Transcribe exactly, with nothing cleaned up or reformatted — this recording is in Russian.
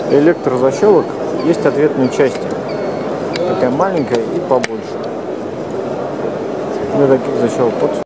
электрозащелок есть ответные части. Такая маленькая и побольше. Для таких защелок.